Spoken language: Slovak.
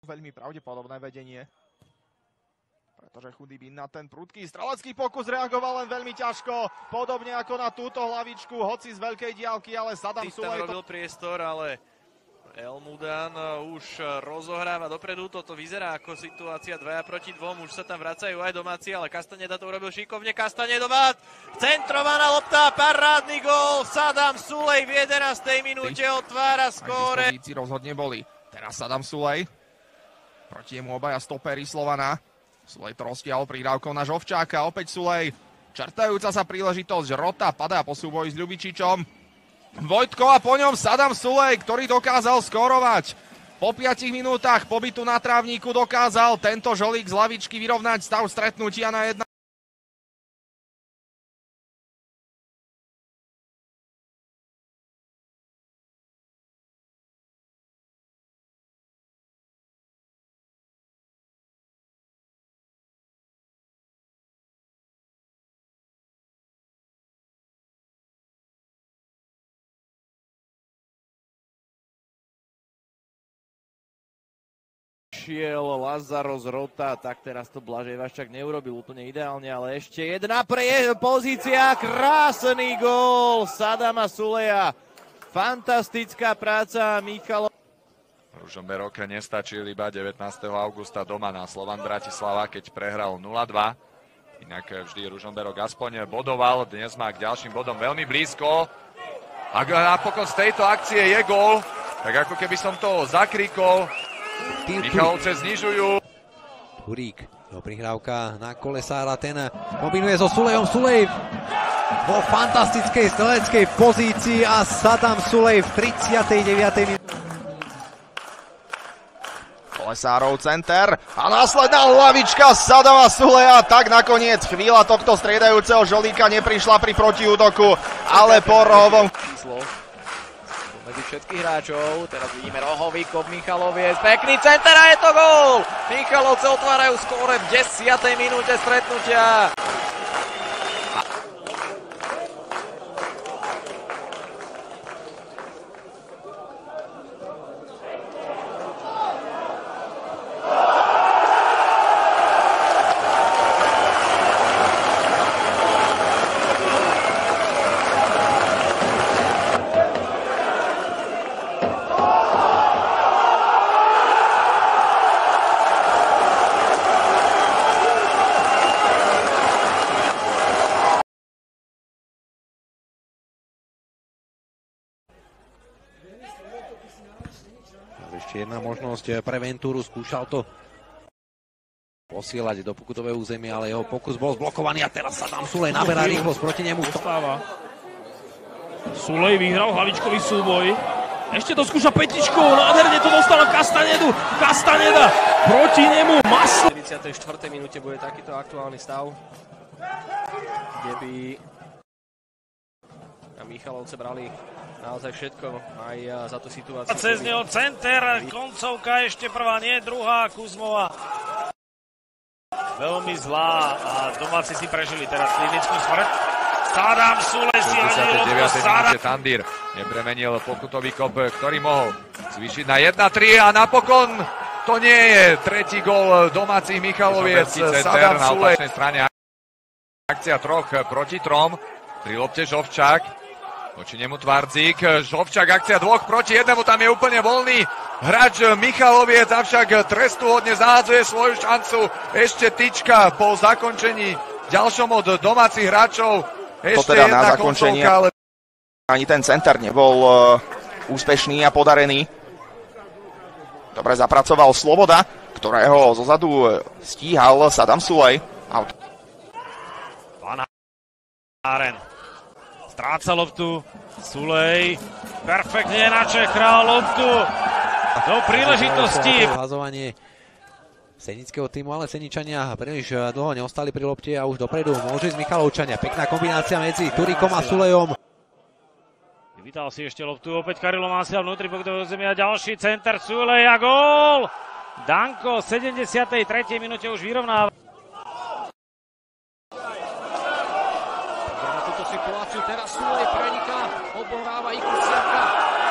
Veľmi pravdepodobné vedenie. Pretože Chudibin na ten prudký strelecký pokus reagoval len veľmi ťažko. Podobne ako na túto hlavičku, hoci z veľkej diaľky, ale Sadam Sulej robil priestor, ale Elmudan už rozohráva dopredu. Toto vyzerá ako situácia 2 proti 2. Už sa tam vracajú aj domáci, ale Castañeda to urobil šikovne. Castañedová, centrovaná lopta, parádny gól. Sadam Sulej v 11. minúte otvára skóre. Rozhodne boli. Teraz Sadam Sulej. Proti jemu obaja stopery Slovana. Sulej to roztiahol prírávkou na Žovčáka. Opäť Sulej. Čertajúca sa príležitosť. Rota padá po súboji s Ľubičičom. Vojtko a po ňom Sadam Sulej, ktorý dokázal skórovať. Po 5 minútach pobytu na trávniku dokázal tento žolík z lavičky vyrovnať stav stretnutia na 1. Lazaros Rota, tak teraz to Blažej Vaščák neurobil úplne ideálne, ale ešte jedna pozícia, krásny gól Sadama Suleja, fantastická práca Michalov. Ružomberok nestačil iba 19. augusta doma na Slovan Bratislava, keď prehral 0-2. Inak vždy Ružomberok aspoň bodoval, dnes má k ďalším bodom veľmi blízko. Ak napokon z tejto akcie je gól, tak ako keby som to zakrikol. Michalovce znižujú. Turík, jeho prihrávka na Kolesára, ten kombinuje so Sulejom. Sulej vo fantastickej streleckej pozícii a Sadam Sulej v 39. minúte. Kolesárov center a následná hlavička Sadama Suleja. Tak nakoniec chvíľa tohto striedajúceho žolíka neprišla pri protiútoku, ale po rohovom medzi všetkých hráčov, teraz vidíme rohovíkov Michaloviec, pekný center a je to gól! Michalovce otvárajú skóre v 10. minúte stretnutia. Ešte jedna možnosť pre Venturu, skúšal to posielať do pokutového územia, ale jeho pokus bol zblokovaný a teraz Sadam Sulej naberá rýchlosť proti nemu. Dostáva. Sulej vyhral hlavičkový súboj. Ešte to skúša petičkou, nádherne to dostal Castañedu. Castañeda proti nemu maslo. V 44. minúte bude takýto aktuálny stav, kde by Michalovce brali naozaj všetko, aj za tú situáciu. Cez neho center, koncovka ešte prvá, nie druhá, Kuzmová. Veľmi zlá a domáci si prežili teraz klinickú smrť. Sadam Sulej si ani minúte Tandír nepremenil pokutový kop, ktorý mohol zvýšiť na 1-3 a napokon to nie je tretí gól domácich Michaloviec. Sadam na opačnej strane. Akcia 3 proti 3, pri lopte Žovčák. Voči nemu Tvardzík, Žovčák akcia 2 proti 1, tam je úplne voľný hráč Michaloviec, avšak trestuhodne zahádzuje svoju šancu. Ešte tyčka po zakončení ďalšom od domácich hráčov. Ešte to teda jedna na zakončenie, koncovka, ale ani ten center nebol úspešný a podarený. Dobre zapracoval Sloboda, ktorého zozadu stíhal Sadam Sulej. Van Haren stráca loptu, Sulej perfektne načechral loptu do príležitosti. Hľazovanie senického týmu, ale Seničania príliš dlho neostali pri lopte a už dopredu môže ísť Michalovčania. Pekná kombinácia medzi Turíkom a Sulejom. Vyvítal si ešte loptu, opäť Karilo Másia vnútri pokutového územia, ďalší center Sulej a gól! Danko v 73. minúte už vyrovnáva. Na túto situáciu teraz Sulej preniká, obohráva Ikusiaka.